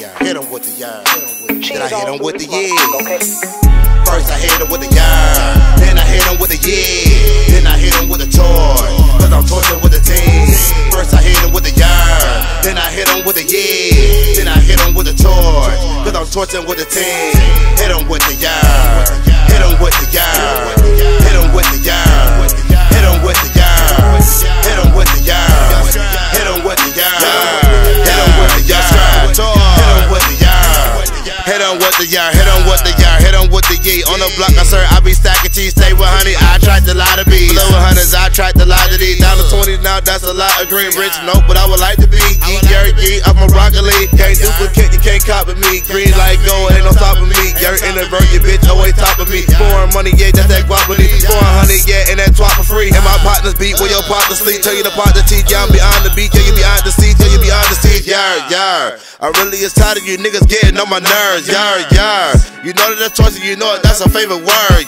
hit him with the yard. Then I hit him with the yeah. First I hit him with the yard, then I hit him with the yeah. Then I hit him with the toy, cause I'm torturing with the team. First I hit him with the yard, then I hit him with the yeah. Then I hit him with the toy, cause I'm torturing with the team. Hit him with the yard, hit him with the yard, hit him with the yard, hit him with the yard, hit him with the yard, hit him with the yard, hit him with the yard, hit him with the yard, hit him with the yard, hit him with the yard, hit him with the yee. On the block, I serve, I be stacking cheese, stay with honey. I tried to lie to bees, below hundreds, I tried to lie to these. Down to 20 now, that's a lot of green rich. Nope, but I would like to be yee, yee, I'm a broccoli. Can't duplicate, you can't copy me. Green like gold, ain't no stopping me. You're introvert, your bitch always top of me. Foreign money, yeah, that's that guapity. 400, yeah, and that twat for free. And my partners beat where your partners sleep. Tell you to part the teeth, yeah, I'm beyond the beat. Yeah, you beyond the seat, yeah, you beyond the seat. Yeah. I really is tired of you niggas getting on my nerves. Yeah. You know that that's choice, you know it, that's a favorite word.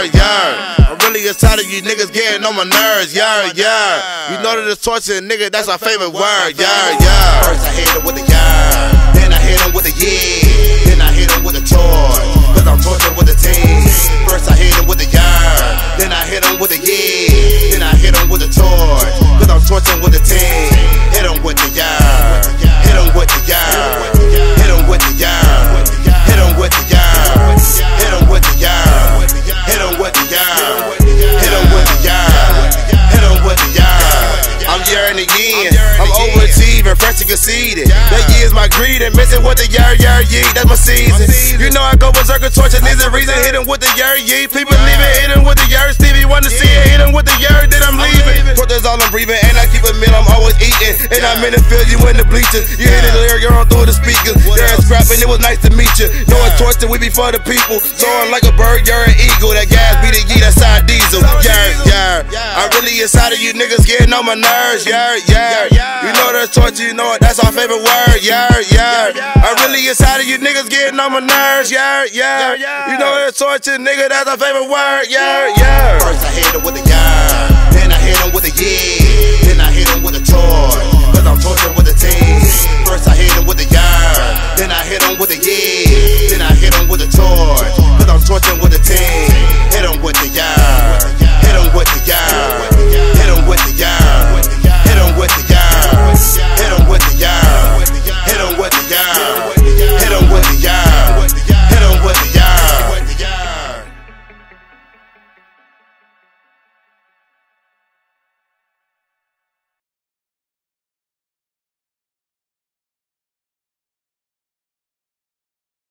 Yeah. I really is tired of you niggas getting on my nerves. Yeah. You know that it's torture, nigga, that's our favorite word. Yeah. First I hit him with the yard, then I hit him with the yeah. Then I hit him with the toy, cause I'm torturing with the team. First I hit him with the yard, then I hit him with the yeah. Then I hit him with the toy, cause I'm torturing with the team. Hit him with the yard, hit him with the yard, hit him with the yard, hit him with the yard, hit him with the yard, hit him with the yard, hit him with the yard, hit him with the yard. I'm yearning again, I'm overachieving, fresh and conceited. That year's my greed and missing with the yard, yee, that's my season. You know I go berserk and torture, needs a reason. Hit him with the yard, yee, people leaving. Hit him with the yard, Stevie wanna see it. Hit him with the yard, then I'm leaving. Torture's all I'm breathing, and I keep a meal, I'm always eating. And I'm in the field, you in the bleachers. You hit it there, you're on through the speakers. They're scrapping, it was nice to meet you. No it's torture, we be for the people. Soaring like a bird, you're an eagle. That gas be the yee, that's side diesel. Yeah. I really inside of you niggas getting on my nerves. Yeah. You know that's torture, you know it, that's our favorite word. Yeah. I really inside of you niggas getting on my nerves. Yeah. You know that's torture, nigga, that's our favorite word. Yeah.